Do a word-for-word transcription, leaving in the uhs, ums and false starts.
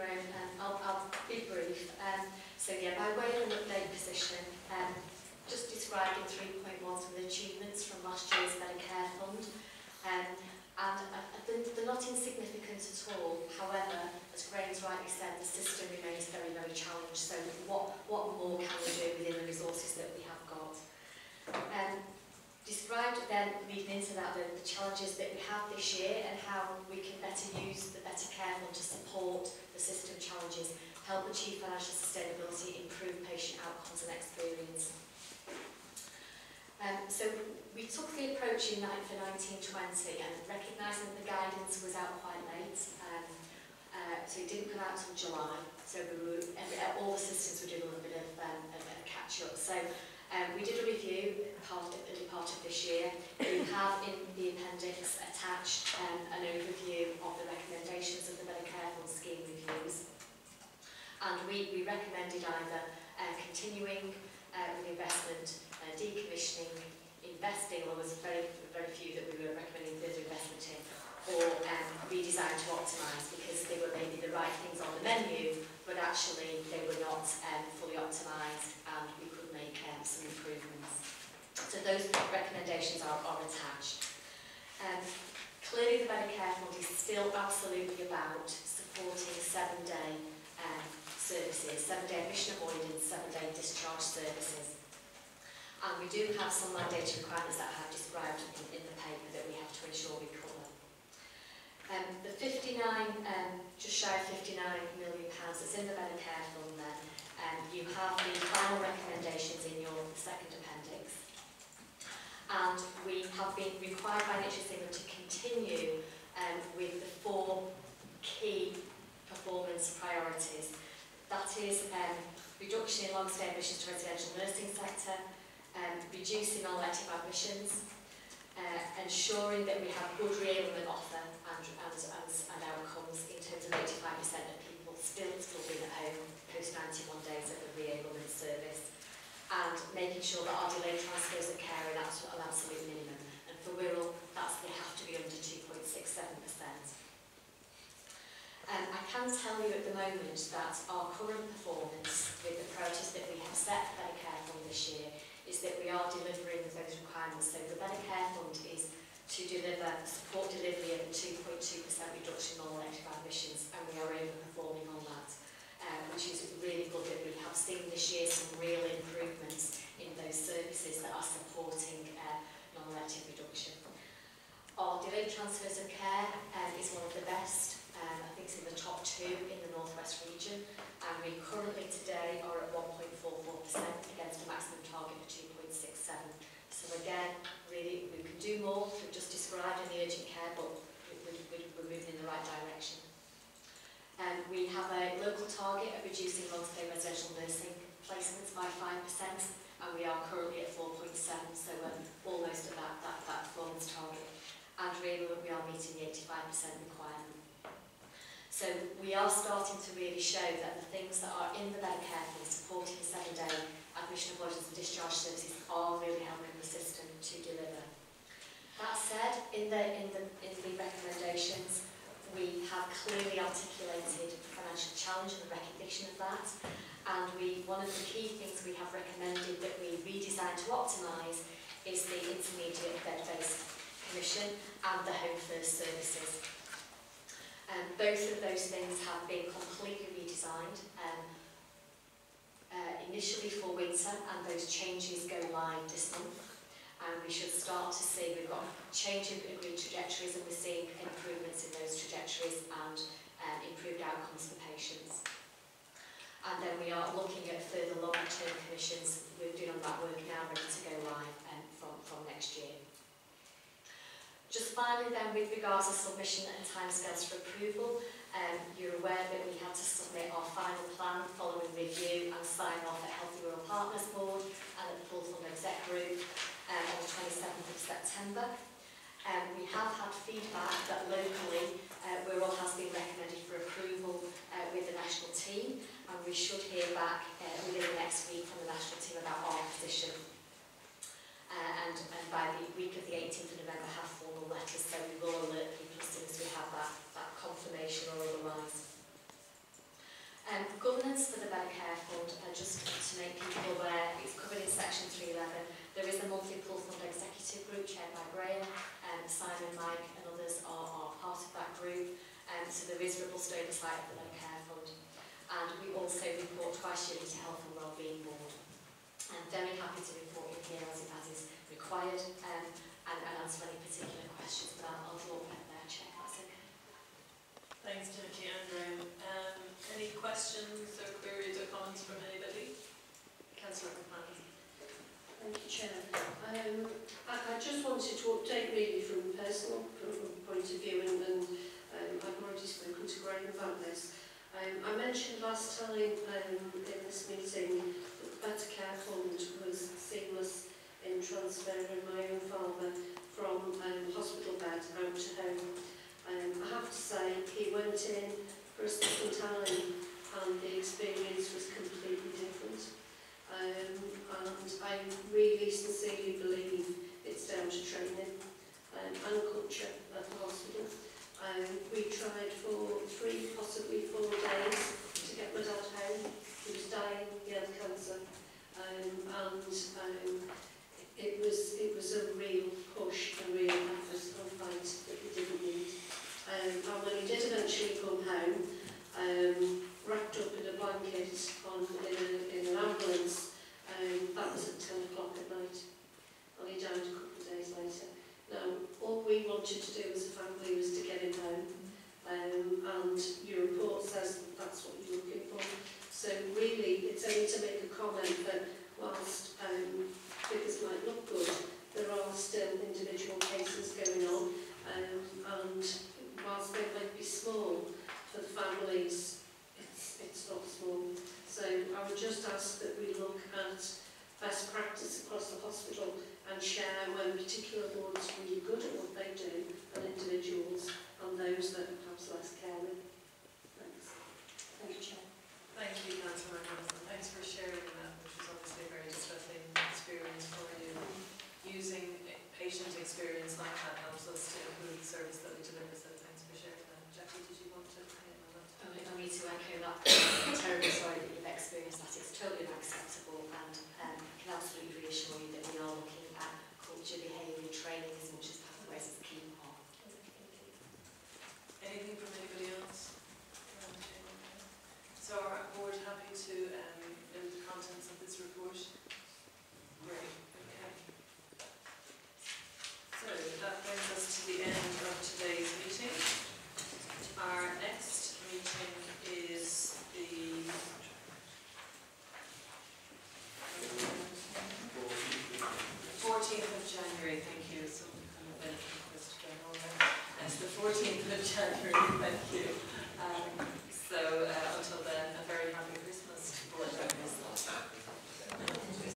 Graham. Um, I'll, I'll be brief. Um, so yeah, by way of an update position, um, just described in three point one some of the achievements from last year's Better Care Fund. Um, and uh, they're, they're not insignificant at all. However, as Graham's rightly said, the system remains very, very challenged. So what, what more can we do within the resources that we have got? Um, described then, leading into that, the, the challenges that we have this year and how we can better use the Better Care Fund to support the system challenges, help achieve financial sustainability, improve patient outcomes and experience. Um, so we took the approach in for nineteen twenty and recognising that the guidance was out quite late, um, uh, so it didn't come out until July, so we were, every, all the systems were doing a little bit of, um, of, of catch-up. So um, we did a review part of, early part of this year. We have in the appendix attached um, an overview of the recommendations of the Better Care Fund scheme reviews, and we, we recommended either uh, continuing uh, with investment, uh, decommissioning, investing, well, there was very, very few that we were recommending further investment in, or um, redesign to optimise, because they were maybe the right things on the menu, but actually they were not um, fully optimised and we could make um, some improvements. So those recommendations are, are attached. Um, clearly the Better Care Fund is still absolutely about supporting seven-day um, services, seven-day admission avoidance, seven-day discharge services. And we do have some mandatory requirements that I have described in, in the paper that we have to ensure we cover. Um, the fifty-nine, um, just shy of fifty-nine million pounds that's in the Better Care Fund then, um, you have the final recommendations in your second appendix. And we have been required by Nature Signal to continue um, with the four key performance priorities. That is um, reduction in long-stay admissions to residential nursing sector, um, reducing non-elective admissions, uh, ensuring that we have good re-enrollment offer and, and, and, and outcomes in terms of eighty-five percent of people still still being at home post ninety-one days of the re-enrollment service, and making sure that our delayed transfers of care are at an absolute minimum. And for Wirral, that's, they have to be under two point six seven percent. Um, I can tell you at the moment that our current performance with the priorities that we have set for Better Care Fund this year is that we are delivering those requirements. So the Better Care Fund is to deliver, support delivery of a two point two percent reduction in non-elective admissions, and we are overperforming on that, um, which is really good that we have seen this year some real improvements in those services that are supporting uh, non-elective reduction. Our delayed transfers of care um, is one of the best. Um, I think it's in the top two in the North West region, and we currently today are at one point four four percent against a maximum target of two point six seven. So again, really, we can do more. We've just described in the urgent care, but we, we, we're moving in the right direction. Um, we have a local target of reducing long-stay residential nursing placements by five percent, and we are currently at four point seven, so we're almost at that, that, that performance target. And really, we are meeting the eighty-five percent requirement. So we are starting to really show that the things that are in the Better Care Fund supporting seven-day admission avoidance and discharge services are really helping the system to deliver. That said, in the, in the, in the recommendations, we have clearly articulated the financial challenge and the recognition of that. And we, one of the key things we have recommended that we redesign to optimise is the intermediate bed-based commission and the home first services. Um, both of those things have been completely redesigned, um, uh, initially for winter, and those changes go live this month. And we should start to see, we've got change in agreed trajectories, and we're seeing improvements in those trajectories and um, improved outcomes for patients. And then we are looking at further longer term commissions. We're doing on that work now, ready to go live um, from, from next year. Just finally then, with regards to submission and timescales for approval, um, you're aware that we had to submit our final plan following review and sign off at Healthy Wirral Partners Board and at the Full Fund Exec Group um, on the twenty-seventh of September. Um, we have had feedback that locally uh, Wirral has been recommended for approval uh, with the national team, and we should hear back uh, within the next week from the national team about our position. Uh, and, and by the week of the eighteenth of November have formal letters, so we will alert people as soon as we have that, that confirmation or otherwise. make people aware, it's covered in section three eleven. There is a monthly Pool Fund executive group chaired by Graham, um, Simon, Mike and others are, are part of that group. Um, so there is robust oversight of the Low Care Fund. And we also report twice yearly to Health and Wellbeing Board. I'm very happy to report in here as, as is required um, and, and answer any particular questions, but I'll, I'll draw back there, Chair, if that's okay. Thanks, Jackie and Graham. Um, any questions or queries or comments from anybody? Councillor McMahon. Thank you, Chair. Um, I, I just wanted to update really from a personal point of view, and, and um, I've already spoken to Graham about this. Um, I mentioned last time um, in this meeting that the Better Care Fund was seamless in transferring my own father from um, hospital bed out to home. Um, I have to say, he went in for a second time and the experience was completely different. Um, and I really sincerely believe it's down to training um, and culture at the hospital. Um, we tried for three, possibly four days to get my dad home. He was dying, he had cancer. Um, and um, it was it was a real push, a real effort and fight that we didn't need. Um, and when he did eventually come home, um, wrapped up in a blanket on, in, a, in an ambulance, um, that was at ten o'clock at night. And he died a couple of days later. Now, all we wanted to do as a family was to get him home. Um, and your report says that that's what you're looking for. So really, it's only to make a comment that whilst um, figures might look good, there are still individual cases going on, um, and whilst they might be small for the families, it's, it's not small. So I would just ask that we look at best practice across the hospital and share when particular wards are really good at what they do, and individuals, and those that are perhaps less caring. Thanks. Thank you, Chair. Thank you, Councillor McMahon. Thanks for sharing that, which is obviously a very distressing experience for you. Using patient experience like that helps us to improve the service that we deliver, so thanks for sharing that. Jackie, did you want to comment on that? I I need to echo that. I'm terribly sorry that you've experienced that. It's totally unacceptable, and um, I can absolutely reassure you that we are looking at culture, behaviour, training as much as pathways as a key part. Anything from anybody else? So our board happy to um, build the contents of this report? Great, okay. So that brings us to the end of today's meeting. Our next meeting is the fourteenth of January, thank you. So kind of benefit to go on there. It's the fourteenth of January, thank you.